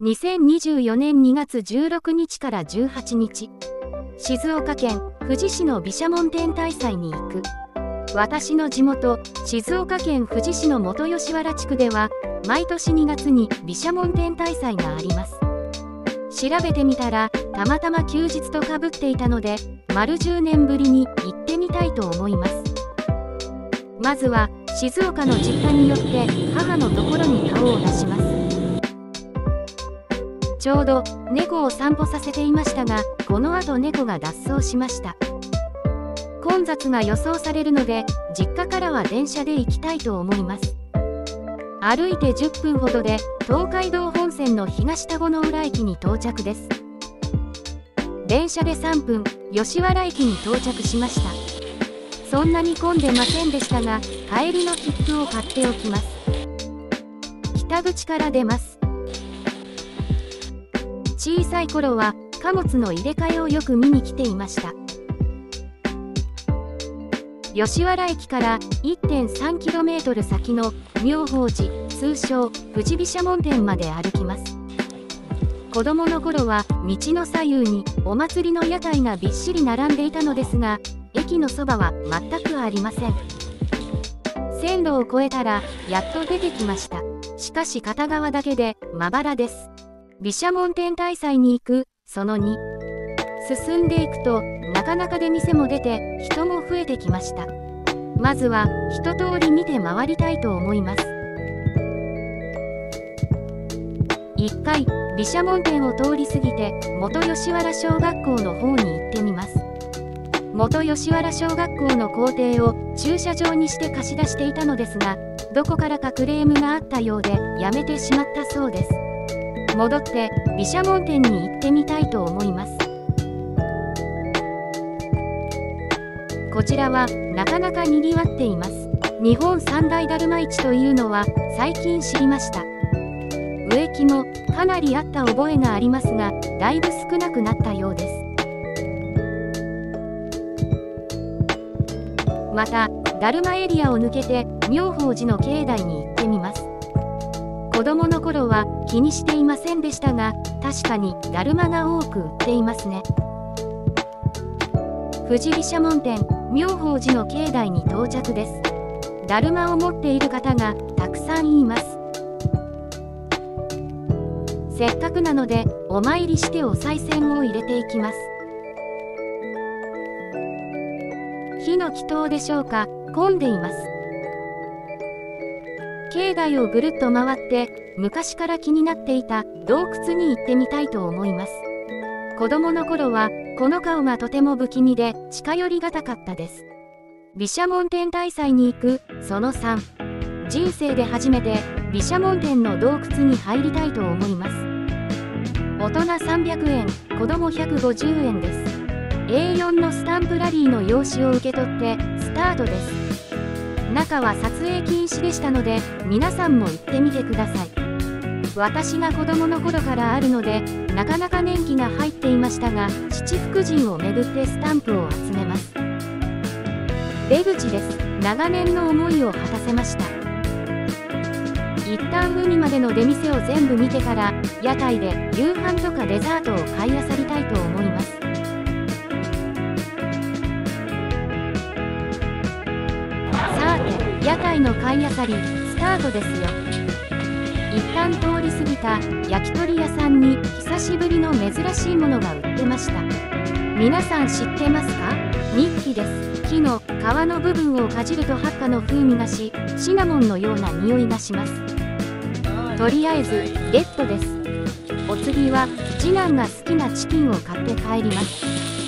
2024年2月16日から18日、静岡県富士市の毘沙門天大祭に行く。私の地元、静岡県富士市の元吉原地区では、毎年2月に毘沙門天大祭があります。調べてみたら、たまたま休日とかぶっていたので、丸10年ぶりに行ってみたいと思います。まずは、静岡の実家によって母のところに顔を出します。ちょうど猫を散歩させていましたが、この後猫が脱走しました。混雑が予想されるので、実家からは電車で行きたいと思います。歩いて10分ほどで東海道本線の東田子の浦駅に到着です。電車で3分、吉原駅に到着しました。そんなに混んでませんでしたが、帰りの切符を買っておきます。北口から出ます。小さい頃は貨物の入れ替えをよく見に来ていました。吉原駅から 1.3km 先の妙法寺、通称富士毘沙門天まで歩きます。子供の頃は道の左右にお祭りの屋台がびっしり並んでいたのですが、駅のそばは全くありません。線路を越えたらやっと出てきました。しかし片側だけでまばらです。毘沙門天大祭に行く、その2。進んでいくと、なかなか出店も出て、人も増えてきました。まずは、一通り見て回りたいと思います。1回、毘沙門天を通り過ぎて、元吉原小学校の方に行ってみます。元吉原小学校の校庭を駐車場にして貸し出していたのですが、どこからかクレームがあったようで、やめてしまったそうです。戻って毘沙門天に行ってみたいと思います。こちらはなかなかにぎわっています。日本三大だるま市というのは最近知りました。植木もかなりあった覚えがありますが、だいぶ少なくなったようです。まただるまエリアを抜けて妙法寺の境内に行ってみます。子供の頃は気にしていませんでしたが、確かにだるまが多く売っていますね。富士毘沙門天、妙法寺の境内に到着です。だるまを持っている方がたくさんいます。せっかくなのでお参りしてお賽銭を入れていきます。火の祈祷でしょうか、混んでいます。境内をぐるっと回って昔から気になっていた洞窟に行ってみたいと思います。子供の頃はこの顔がとても不気味で近寄りがたかったです。毘沙門天大祭に行く、その3。人生で初めて毘沙門天の洞窟に入りたいと思います。大人300円、子供150円です。A4 のスタンプラリーの用紙を受け取ってスタートです。中は撮影禁止でしたので、皆さんも行ってみてください。私が子供の頃からあるので、なかなか年季が入っていましたが、七福神をめぐってスタンプを集めます。出口です。長年の思いを果たせました。一旦海までの出店を全部見てから、屋台で夕飯とかデザートを買い漁りたいと思います。屋台の買い漁りスタートですよ。一旦通り過ぎた焼き鳥屋さんに久しぶりの珍しいものが売ってました。皆さん知ってますか？ニッキです。木の皮の部分をかじるとハッカの風味がし、シナモンのような匂いがします。とりあえずゲットです。お次は次男が好きなチキンを買って帰ります。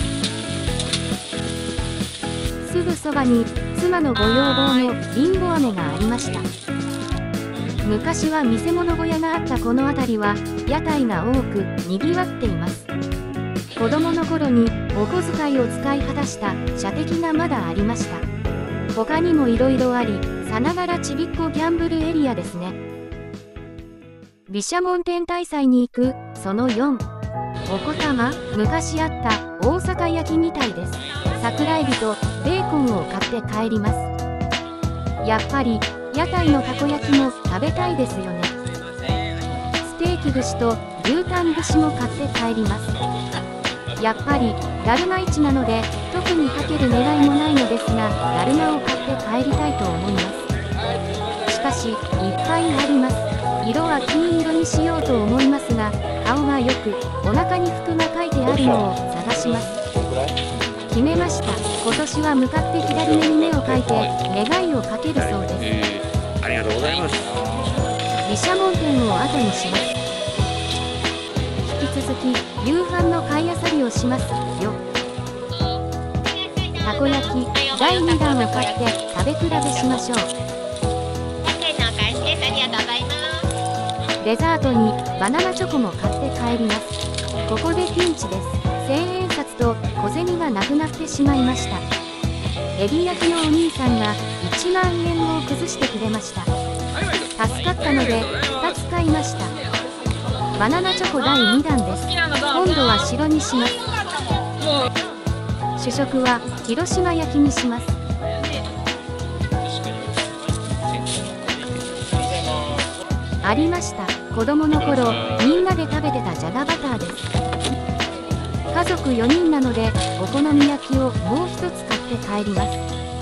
すぐそばに妻のご要望のりんご飴がありました。昔は見せ物小屋があったこの辺りは屋台が多くにぎわっています。子供の頃にお小遣いを使い果たした射的がまだありました。他にもいろいろあり、さながらちびっこギャンブルエリアですね。毘沙門天大祭に行く、その4。お子様、昔あった大阪焼きみたいです。桜エビとベーコンを買って帰ります。やっぱり屋台のたこ焼きも食べたいですよね。スステーキ串と牛タン串も買って帰ります。やっぱりだるま市なので特にかける狙いもないのですが、だるまを買って帰りたいと思います。しかしいっぱいあります。色は金色にしようと思いますが、顔がよくお腹に服が書いてあるのを探します。決めました。今年は向かって左目に目を描いて願いをかけるそうです。 ありがとうございます。 毘沙門天を後にします。引き続き夕飯の買いあさりをしますよ。たこ焼き第2弾を買って食べ比べしましょう。デザートにバナナチョコも買って帰ります。ここでピンチです。1000円札と小銭がなくなってしまいました。エビ焼きのお兄さんが1万円を崩してくれました。助かったので2つ買いました。バナナチョコ第2弾です。今度は白にします。主食は広島焼きにします。ありました。子供の頃みんなで食べてたじゃがバターです。家族4人なのでお好み焼きをもう一つ買って帰ります。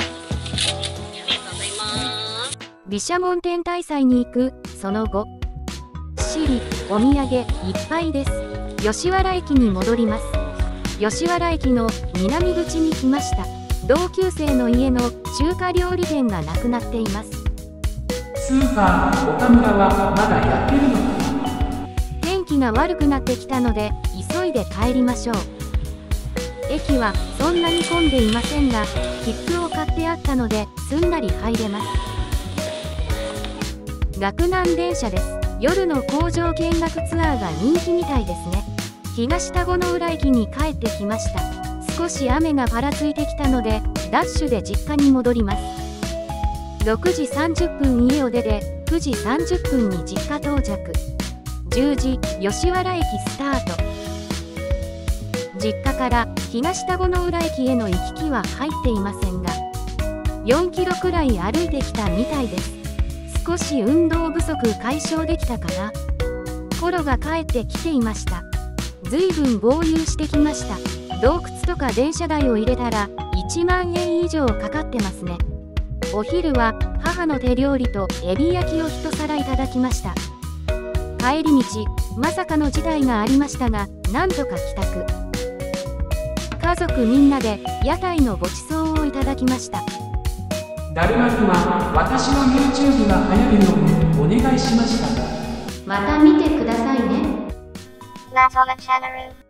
毘沙門天大祭に行くその後、お土産いっぱいです。吉原駅に戻ります。吉原駅の南口に来ました。同級生の家の中華料理店がなくなっています。 スーパー岡村はまだやってるのかな。 天気が悪くなってきたので急いで帰りましょう。駅はそんなに混んでいませんが、切符を買ってあったのですんなり入れます。岳南電車です。夜の工場見学ツアーが人気みたいですね。東田子の浦駅に帰ってきました。少し雨がぱらついてきたのでダッシュで実家に戻ります。6時30分家を出て9時30分に実家到着。10時吉原駅スタート。実家から東田子の浦駅への行き来は入っていませんが、4キロくらい歩いてきたみたいです。少し運動不足解消できたかな。コロが帰ってきていました。ずいぶん豪遊してきました。洞窟とか電車代を入れたら1万円以上かかってますね。お昼は母の手料理とエビ焼きを一皿いただきました。帰り道まさかの事態がありましたが、なんとか帰宅。家族みんなで屋台のごちそうをいただきました。 だるまくんは私の YouTube が流行るのでお願いしましたが、 また見てくださいね。 謎のチャンネル